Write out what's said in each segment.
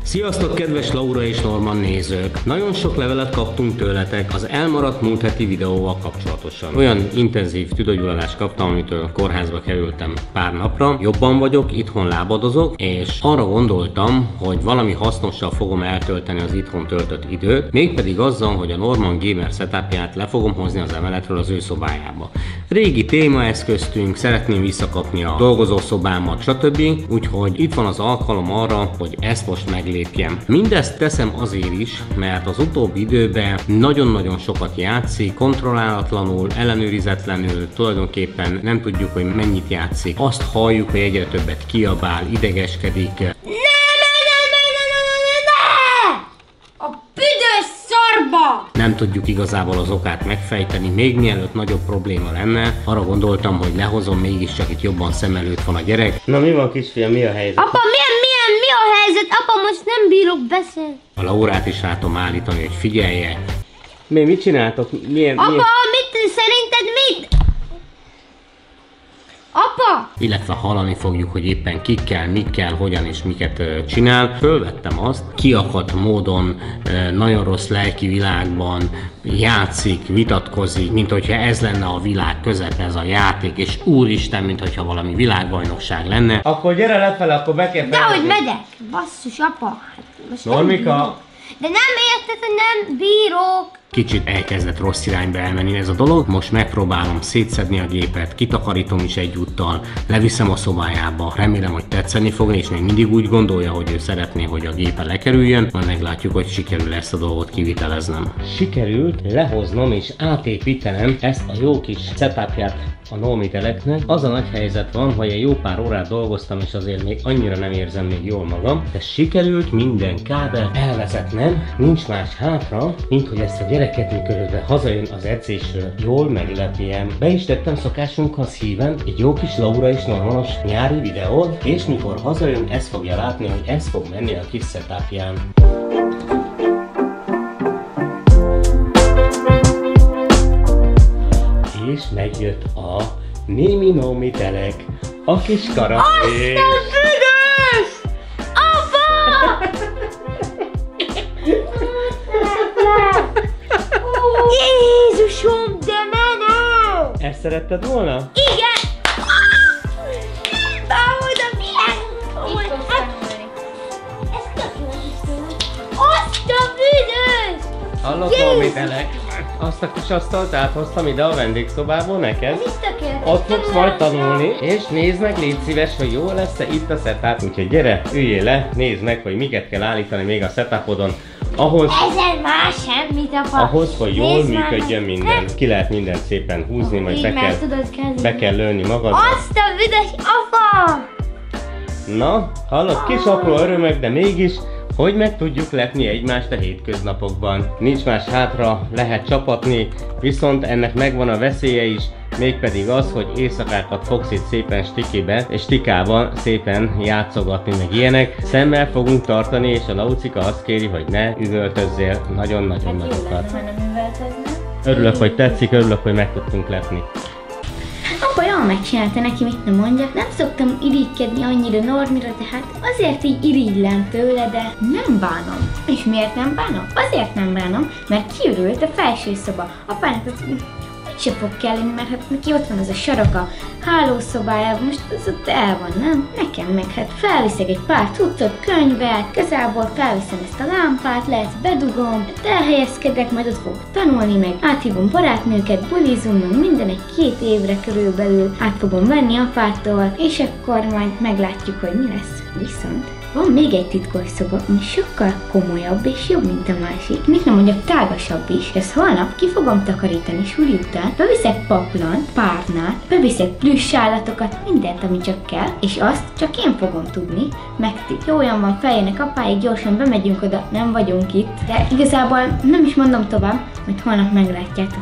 Sziasztok, kedves Laura és Norman nézők! Nagyon sok levelet kaptunk tőletek az elmaradt múlt heti videóval kapcsolatosan. Olyan intenzív tüdőgyulladást kaptam, amitől a kórházba kerültem pár napra. Jobban vagyok, itthon lábadozok, és arra gondoltam, hogy valami hasznossal fogom eltölteni az itthon töltött időt, mégpedig azzal, hogy a Norman Gamer setupját le fogom hozni az emeletről az ő szobájába. Régi téma eszköztünk, szeretném visszakapni a dolgozószobámat, stb. Úgyhogy itt van az alkalom arra, hogy ezt most meglépjem. Mindezt teszem azért is, mert az utóbbi időben nagyon-nagyon sokat játszik, kontrollálatlanul, ellenőrizetlenül, tulajdonképpen nem tudjuk, hogy mennyit játszik. Azt halljuk, hogy egyre többet kiabál, idegeskedik. Nem tudjuk igazából az okát megfejteni, még mielőtt nagyobb probléma lenne. Arra gondoltam, hogy lehozom, mégiscsak itt jobban szem előtt van a gyerek. Na mi van, kisfiam, mi a helyzet? Apa, mi a helyzet? Apa, most nem bírok beszélni. A Laurát is rá tudom állítani, hogy figyelje. Mit csináltok? Apa, mit? Szerinted mit? Apa! Illetve hallani fogjuk, hogy éppen kikkel, mikkel, hogyan és miket csinál. Fölvettem azt, kiakadt módon, nagyon rossz lelki világban játszik, vitatkozik, mint hogyha ez lenne a világ közepe, ez a játék, és úristen, mint hogyha valami világbajnokság lenne. Akkor gyere lefele, akkor be kell felvezni. Dehogy megyek! Basszus, apa! Hát Normika! De nem érted, hogy nem bírok! Kicsit elkezdett rossz irányba elmenni ez a dolog. Most megpróbálom szétszedni a gépet, kitakarítom is egyúttal, leviszem a szobájába. Remélem, hogy tetszeni fog, és még mindig úgy gondolja, hogy ő szeretné, hogy a gépe lekerüljön. Majd meglátjuk, hogy sikerül ezt a dolgot kiviteleznem. Sikerült lehoznom és átépítenem ezt a jó kis setupját a Normiteleknek. Az a nagy helyzet van, hogy egy jó pár órát dolgoztam, és azért még annyira nem érzem még jól magam, de sikerült minden kábel elvezetnem. Nincs más hátra, mint hogy ezt a gyereket, miközben hazajön az edzésről, jól meglepjem. Be is tettem szokásunkhoz híven egy jó kis Laura és Normanos nyári videót, és mikor hazajön, ezt fogja látni, hogy ez fog menni a kis setupján. És megjött a némi Normitelek, a kis karakter. Azt a büdös! Apa! Jézusom, de menő! Ezt szeretted volna? Igen! Báhold a milyen! Ez tökéletes. Azt a büdös! Hallott Normitelek? Azt a kis asztalt áthoztam ide a vendégszobából neked. Ez is tökéletes. Ott fogsz majd tanulni, és nézd meg, légy szíves, hogy jó lesz-e itt a setup. Úgyhogy gyere, üljél le, nézd meg, hogy miket kell állítani még a setupodon. Ezen már semmit, apa. Ahhoz, hogy jól működjön minden. Ki lehet mindent szépen húzni, majd be kell lőni magadra. Azt a büdös, apa! Na, hallod, kis apró örömök, de mégis, hogy meg tudjuk lepni egymást a hétköznapokban. Nincs más hátra, lehet csapatni, viszont ennek megvan a veszélye is, mégpedig az, hogy éjszakákat fogsz itt szépen stikibe, és stikával szépen játszogatni, meg ilyenek. Szemmel fogunk tartani, és a Laucika azt kéri, hogy ne üvöltözzél nagyon-nagyon nagyokat. Örülök, hogy tetszik, örülök, hogy meg tudtunk lepni. Apa jól megcsinálta neki, mit nem mondjak. Nem szoktam irigykedni annyira Normira, de hát azért így irigylem tőle, de nem bánom. És miért nem bánom? Azért nem bánom, mert kiürült a felső szoba. Apának úgyse fog kelleni, mert hát neki ott van az a sarok a hálószobájában, most az ott el van, nem? Nekem meg hát felviszek egy pár cuccot, könyvet, igazából felviszem ezt a lámpát, lehet bedugom, elhelyezkedek, majd ott fogok tanulni, meg áthívom barátnőket, bulizunk, meg minden egy 2 évre körülbelül át fogom venni apától, és akkor majd meglátjuk, hogy mi lesz. Viszont van még egy titkos szoba, ami sokkal komolyabb és jobb, mint a másik. Mit nem mondjak, tágasabb is. Ezt holnap ki fogom takarítani suli után. Beviszek paplant, párnát, beviszek plüssállatokat, mindent, ami csak kell, és azt csak én fogom tudni, meg ti. Jó, olyan van, feljönnek apáig, gyorsan bemegyünk oda, nem vagyunk itt. De igazából nem is mondom tovább, mert holnap meglátjátok.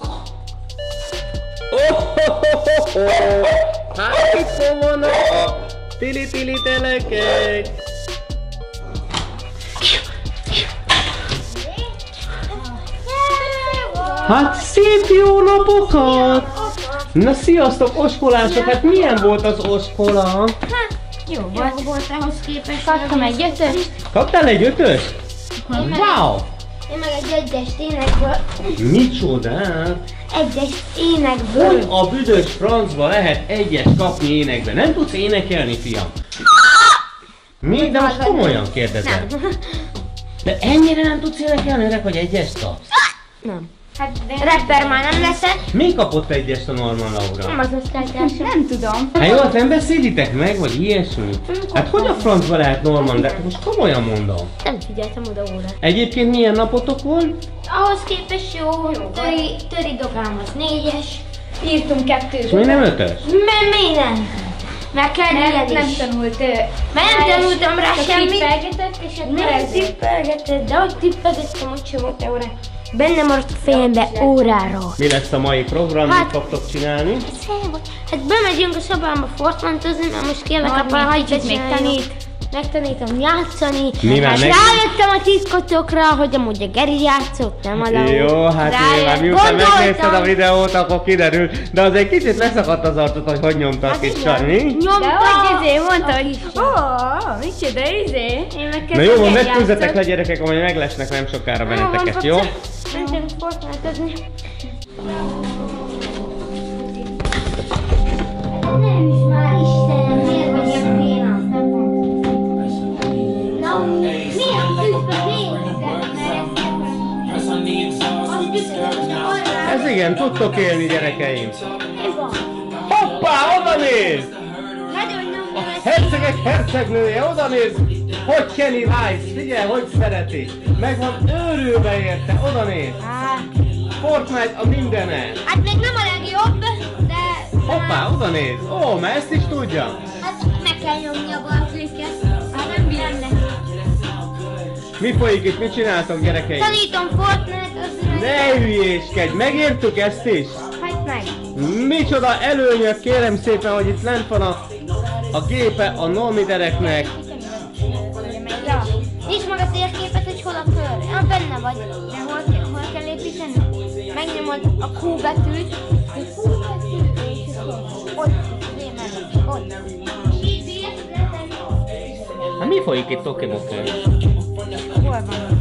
Hát itt van a Tili-tili telekek! Hát szép jó napokat! Na sziasztok, oskolások! Hát milyen volt az oskola? Jó volt ahhoz képest. Kaptam egy 5-öst. Kaptál egy 5-öst? Wow! Én meg egy 1-est énekből. Micsodát? 1-es énekből. Hogy a büdös francba lehet 1-est kapni énekben? Nem tudsz énekelni, fiam? Mi? De most komolyan kérdezem. De ennyire nem tudsz énekelni, öreg, hogy 1-est kapsz? Nem. Hát rapper már nem leszek. Mi kapott 1-est a Norman Laura? Nem az osztálytársam. Nem tudom. Hát jó, hát nem beszélitek meg, vagy ilyesmi? Hát hogy a francba lehet Norman, de most komolyan mondom. Nem figyeltem oda óra. Egyébként milyen napotok volt? Ahhoz képest jó. Töri dobám az 4-es. Írtunk 2-t. És mi nem 5-ös? Mi nem? Meg kell nem tanult. Mert nem tanultam rá semmit. Tippelgetett, és akkor nem tippelgetett, de hogy tippelgettem, hogy sem volt órá. Benne maradt a fejembe óráról. Mi lesz a mai program, mit fogtok csinálni? Hát bemegyünk a szobámba Fortnite-ozni, mert most kérlek apa, hagyj még megtanítom játszani. Hát rájöttem a titkotokra, hogy amúgy a Geri játszott, nem a Laura. Jó, hát nyilván miután megnézted a videót, akkor kiderül. De az egy kicsit leszakadt az arcot, hogy nyomtak kis Csani. Nyomta! De hogy mondta, hogy micsoda Na jó, van, megküzdetek le gyerekek, amely meglesnek nem sokára benneteket, jó? Mentünk Fortnite-ozni. Nem is már Istenem, miért vagyok én azt, nem mondom. Na, miért tűzbe végezett, mert Ez igen, tudtok élni gyerekeim. ez van. Hoppá, oda néz! Nagyon nyomta A hercegek hercegnője, oda néz! Hogy Kenny Rice, figyelj, hogy szereti! Meg van őrülve érte, oda néz! Fortnite a mindene! Hát még nem a legjobb, de... Hoppá, oda néz! Ó, mert ezt is tudja! Hát meg kell nyomni a bal klikket. Hát nem bírom neki. Mi folyik itt, mit csináltok gyerekeim? Tanítom Fortnite-ozni. Ne hülyéskedj, megértük ezt is? Hagyd meg. Micsoda előnyök, kérem szépen, hogy itt lent van a gépe a Nomidereknek. Ja. Nézd meg a térképet, hogy hol a kör. Ja, benne vagy. De hol kell építeni? Megnyomod a Q betűt. És ott. Ott. Hát mi folyik itt, Tokimokő? Hol van?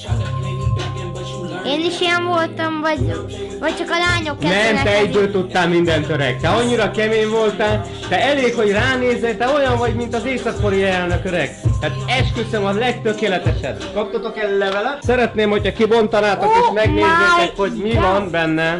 Én is ilyen voltam, vagy csak a lányok kezdenek. Nem, te egyből tudtál mindent, öreg. Te annyira kemény voltál, te elég, hogy ránézel, te olyan vagy, mint az észak-koreai elnök, öreg. Tehát esküszöm, a legtökéletesebb. Kaptatok el levelet? Szeretném, hogyha kibontanátok és megnézzétek, hogy mi van benne.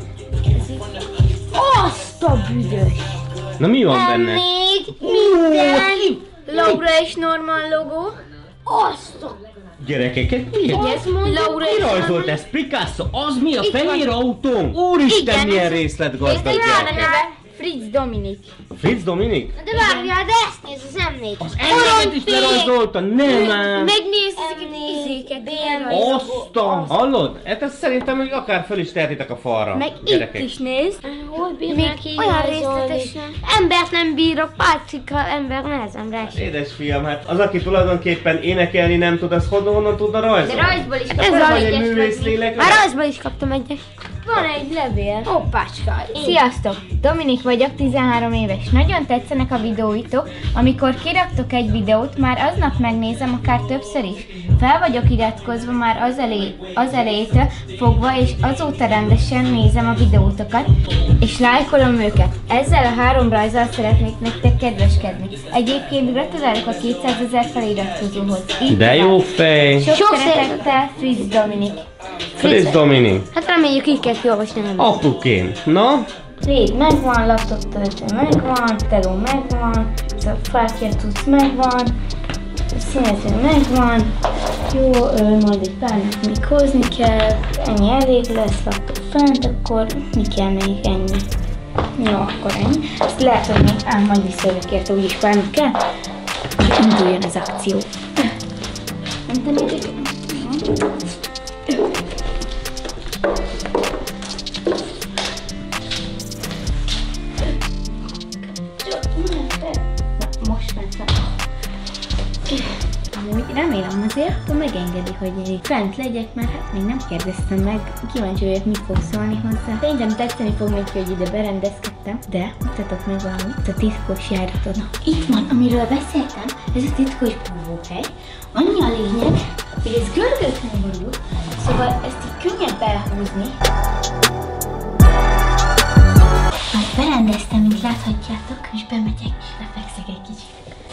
Azt a büdös! Na mi van benne? Még minden Laura és Norman logó. Azt a... Gyerekeket, mi ez? Laura Ki rajzolt ezt? Picasso? Az mi? A fehér autón? Úristen, Igen, milyen ez- részletgazdag Ez a gyerek. neve Fritz Dominik. Fritz Dominik? De várjál, de ezt nézd, az M4. Az engemet is lerajzolta, nem már! Megnézd ezeket izéket, Oszta! Hallod? Hát ezt szerintem még akár föl is tehetitek a falra, Meg gyerekek. itt is nézd. Még olyan részletesen. Embert nem bírok, pálcika ember nehezemre esik. Édesfiam, hát az, aki tulajdonképpen énekelni nem tud, az honnan tudna De rajzolni? rajzból is Ez kaptam vagy egy egyes. művészlélek? Már rajzból is kaptam egyes. Van egy levél. Hoppácska. Sziasztok! Dominik vagyok, 13 éves. Nagyon tetszenek a videóitok. Amikor kiraktok egy videót, már aznap megnézem, akár többször is. Fel vagyok iratkozva már az elejétől fogva, és azóta rendesen nézem a videótokat, és lájkolom őket. Ezzel a 3 rajzzal szeretnék nektek kedveskedni. Egyébként gratulálok a 200 000 feliratkozóhoz. Így De jó fej! Sok szeretettel, Fritz Dominik. Fritz Dominik. Hát reméljük így kell kiolvasni a nevet. Apukém. Na? Rég megvan, laptop töltő megvan, teló megvan, fákja tudsz megvan, színező megvan. Jó, majd egy párnak még hozni kell, ennyi elég lesz, laptop fent, akkor mi kell még ennyi? Jó, akkor ennyi. Ezt lehet, hogy még majd visszajövök érte, úgyis párnak kell, hogy induljon az akció. Nem tanítok? Most messze. Amúgy remélem azért, akkor megengedi, hogy én fent legyek, mert hát még nem kérdeztem meg. Kíváncsi vagyok, mit fog szólni hozzá. Szerintem tetszeni fog neki, hogy ide berendezkedtem, de mutatok meg valamit. Ez a titkos járaton. Itt van, amiről beszéltem, ez a titkos búvóhely. Annyi a lényeg, hogy ez görgőknek borul, szóval ezt így könnyebb elhúzni. Majd berendeztem, mint láthatjátok, és bemegyek, és lefekszek egy kicsit.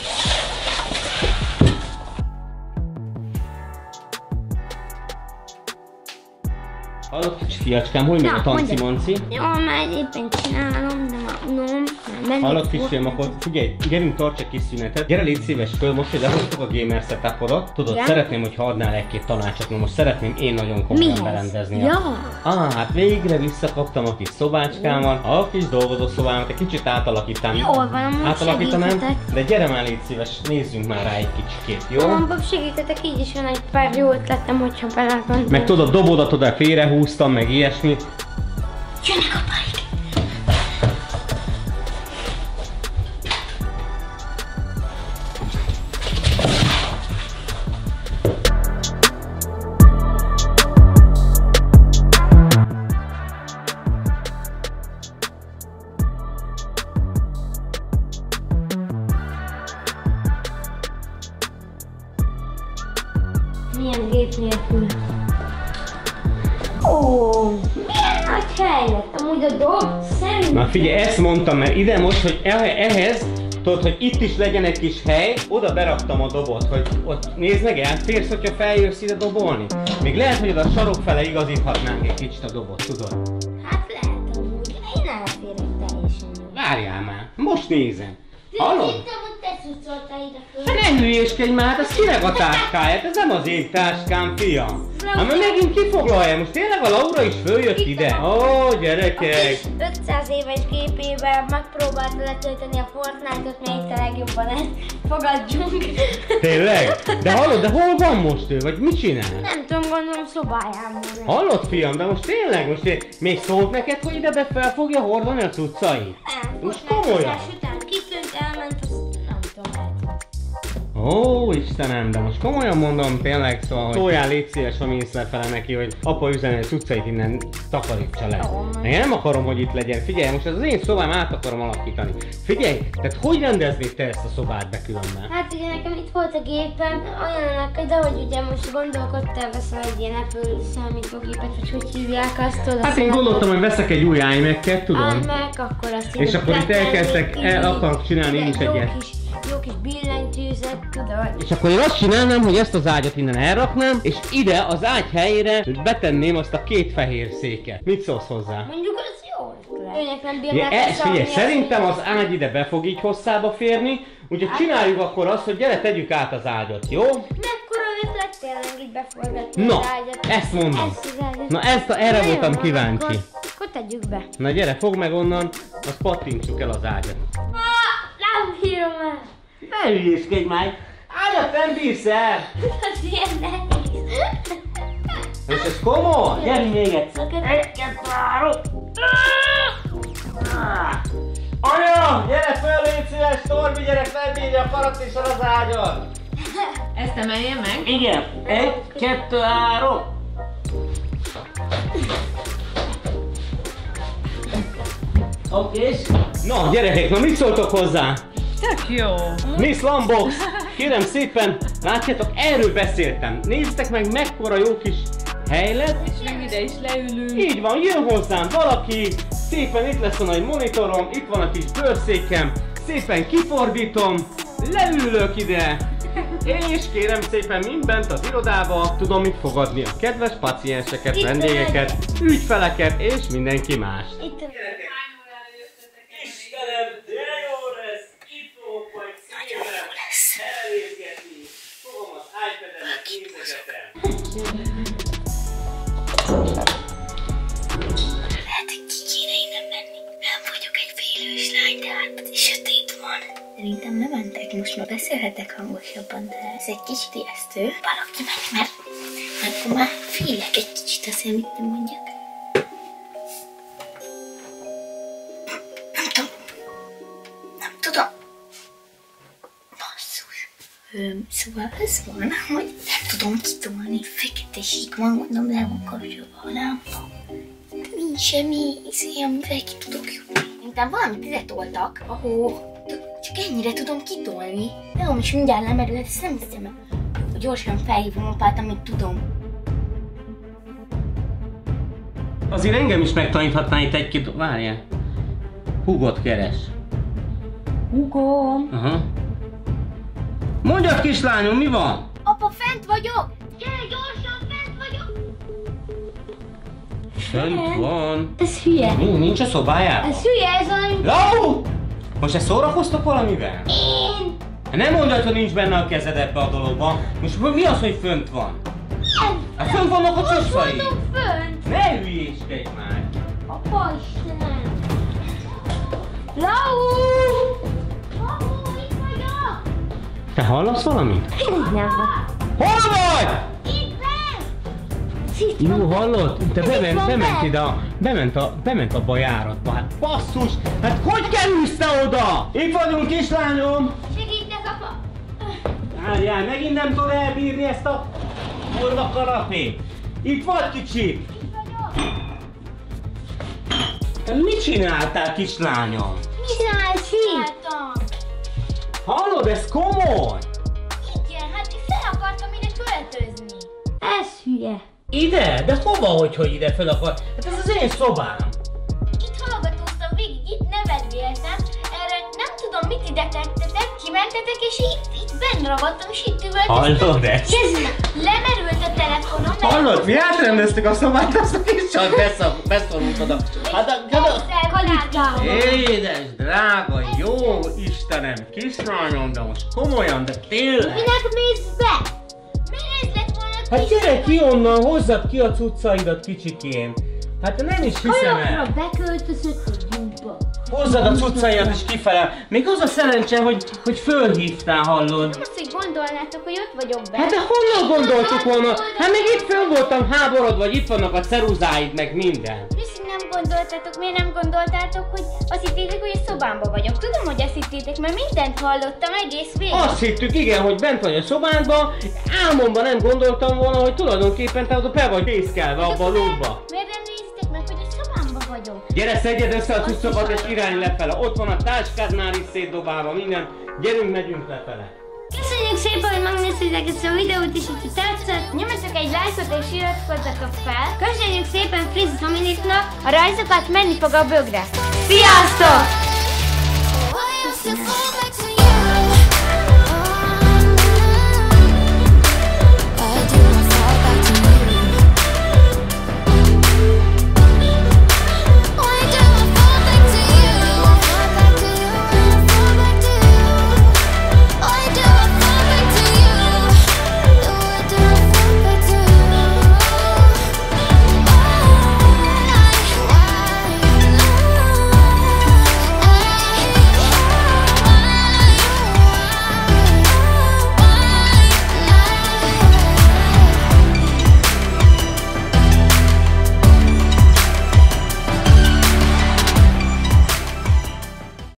Hallott kicsi fiacskám, hogy megy a tanci-manci? Jó, már éppen csinálom, de már unom. Hallott kisfiam, akkor figyelj, gyerünk, tarts egy kis szünetet. Gyere, légy szíves föl, most, hogy lehoztuk a gamer setupodat. Tudod, ja? Szeretném, hogyha adnál egy-két tanácsot, most szeretném én nagyon komolyan berendezni. Ja. Hát végre visszakaptam a kis szobácskámat, a kis dolgozószobámat, egy kicsit átalakítanám. Jól van, amúgy segíthetek. De gyere már, légy szíves, nézzünk már rá egy kicsikét, jó? Abban segítetek, így is van egy pár jó ötletem, hogyha belegondolom. Meg tudod, a dobodat oda félrehúztam, meg ilyesmi. Jönnek a parik! Milyen gép nélkül? Ó, milyen nagy hely lett amúgy a dob, szerintem. Na figyelj, ezt mondtam, mert ide most, hogy ehhez, tudod, hogy itt is legyen egy kis hely, oda beraktam a dobot, hogy ott nézd meg, elférsz, hogyha feljössz ide dobolni. Még lehet, hogy oda a sarok fele igazíthatnánk egy kicsit a dobot, tudod? Hát lehet amúgy, én elférek teljesen jól. Várjál már, most nézem. Hallod? Hittem, hogy te cuccoltál ide föl. Ne hülyéskedj már, hát ez kinek a táskáját? Ez nem az én táskám, fiam. Hát mert megint kifoglalja, most tényleg a Laura is följött ide? Ó, gyerekek! 500 éves gépével megpróbálta letölteni a Fortnite-ot, még te legjobban ezt fogadjunk. Tényleg? De hallod, de hol van most ő? Vagy mit csinál? Nem tudom, gondolom szobájában. Hallod, fiam, de most tényleg, még szólt neked, hogy ide fel fogja hordani a cuccait? Most komolyan? Után kitűnt, elment, azt nem tudom, lehet. Ó, Istenem, de most komolyan mondom tényleg, szóval, hogy szóljál, légy szíves, ha mész lefele neki, hogy apa üzeni a cuccait innen takarítsa le. Én nem akarom, hogy itt legyen. Figyelj, most ez az én szobám, át akarom alakítani. Figyelj, tehát hogy rendeznéd te ezt a szobát be különben? Hát ugye nekem itt volt a gépen, olyanok, de hogy ugye most gondolkodtál, veszel egy ilyen Apple számítógépet, vagy hogy hívják azt, tudod? Hát én gondoltam, hogy veszek egy új iMac-et, tudom. iMac, akkor azt és akkor itt elkezdtek, akarok csinálni én is egyet. Jó kis billentyűzet, tudod? És akkor én azt csinálnám, hogy ezt az ágyat innen elraknám, és ide az ágy helyére betenném azt a két fehér széket. Mit szólsz hozzá? Mondjuk az jó ötlet. Őnek nem Ja, bírnak figyelj, szerintem az ágy ide be fog így hosszába férni, úgyhogy csináljuk akkor azt, hogy gyere, tegyük át az ágyat, jó? Mekkora ötlet tényleg így beforgatni No, az ágyat? ezt mondom. Ezt az ágyat. Na erre voltam kíváncsi. Akkor tegyük be. Na gyere, fogd meg onnan, azt pattintsuk el az ágyat. Nem bírom el. Ne hülyéskedj már! Ágyat nem bírsz el! Ez ilyen nehéz. És ez komoly? Gyere még egyszer! Egy, kettő, három! Anya! Gyere föl, légy szíves, Torbi gyerek, nem bírja a karattéssel az ágyat! Ezt emelje meg? Igen! Egy, kettő, három! Oké. Na gyerekek, na mit szóltok hozzá? Tök jó! Miss Lambox! Kérem szépen, látjátok, erről beszéltem. Nézzétek meg, mekkora jó kis hely lett. És még ide is leülünk. Így van, jön hozzám valaki, szépen itt lesz a nagy monitorom, itt van a kis bőrszékem, szépen kifordítom, leülök ide, és kérem szépen mindent az irodába tudom itt fogadni a kedves pacienseket, Itt vendégeket, ügyfeleket és mindenki más. Itt Istenem, de jó lesz! Itt fogok majd szépen elvégetni. Fogom az iPad-emet, nézegetem. lehet, hogy ki kéne innen menni. Nem vagyok egy félős lány, de hát sötét van. Szerintem nem mentek, most már beszélhetek hangosabban, de ez egy kicsit ijesztő. Valaki meg, mert akkor már félek egy kicsit azért, mit nem mondjak. Nem tudom. Szóval ez van, hogy nem tudom kitolni. Fekete sík van, mondom, le van kapcsolva a lámpa. De nincs semmi amivel ki tudok jutni. Miután valamit ide toltak, csak ennyire tudom kitolni. Jó, és mindjárt lemerül, ezt nem hiszem el. Gyorsan felhívom apát, amit tudom. Azért engem is megtaníthatnál itt egy-két... Várjál. Hugot keres. Hugom. Aha. Mondjad, kislányom, mi van? Apa, fent vagyok! Gyere, gyorsan, fent vagyok! Fent van. Ez hülye. Nincs a szobájában? Ez hülye, ez valami... Lau! Most ezt szórakoztok valamivel? Én! Nem mondjad, hogy nincs benne a kezed ebbe a dologban. Most mi az, hogy fönt van? Hát fönt vannak a csösszai. Most vannak fönt! Ne hülyéskedj már! Apa, Istenem! Lau! Lau, itt vagyok! Te hallasz valamit? Nem van. Hol vagy? Itt van! Jó, hallod? Te bement ide, bement abba a járatba. Hát basszus! Hát hogy kerülsz te oda? Itt vagyunk, kislányom! Segítek, apa! Várjál, megint nem tudod elbírni ezt a kurva karapét. Itt vagy, kicsi? Itt vagyok! Te mit csináltál, kislányom? Mi csináltam? Hallod, ez komoly? Igen, hát én fel akartam ide költözni. Ez hülye. Ide? De hova, hogy ide fel akar? Hát ez az én szobám. Itt hallgatóztam végig, itt nevetgéltem, erre nem tudom mit ide tettetek, kimentetek és itt benn ragadtam és itt üvöltöztem. Hallod ezt? Lemerült a telefonom. Hallod, mi átrendeztük a szobát, azt a kis csak beszorult oda. Hát édes, drága, jó Istenem, kislányom, de most komolyan, de tényleg. Minek mész be? Miért lett volna Hát gyere ki onnan, hozzad ki a cuccaidat, kicsikém. Hát nem is hiszem el. beköltözött a gyúba. Hozzad a cuccaidat és kifele. Még az a szerencse, hogy fölhívtál, hallod. Nem azt, hogy gondolnátok, hogy ott vagyok be. Hát de honnan gondoltuk volna? Hát még itt fönn voltam háborod, vagy itt vannak a ceruzáid, meg minden. Viszi, nem gondoltátok, miért nem gondoltátok, hogy azt hittétek, hogy a szobámba vagyok? Tudom, hogy azt hittétek, mert mindent hallottam egész végig. Azt hittük, igen, hogy bent vagy a szobádban. Álmomban nem gondoltam volna, hogy tulajdonképpen te oda be vagy fészkelve abba a lóba. Miért nem néztek meg, hogy a szobámba vagyok? Gyere, szedjed össze a cuccokat és irány lefele. Ott van a táskád már is szétdobálva, minden. Gyerünk, megyünk lefele. Köszönjük szépen, hogy megnéztétek ezt a videót, és hogyha tetszett, nyomjatok egy lájkot és iratkozzatok fel. Köszönjük szépen Frizi Dominiknak, a rajzokat menni fog a bögre. Sziasztok!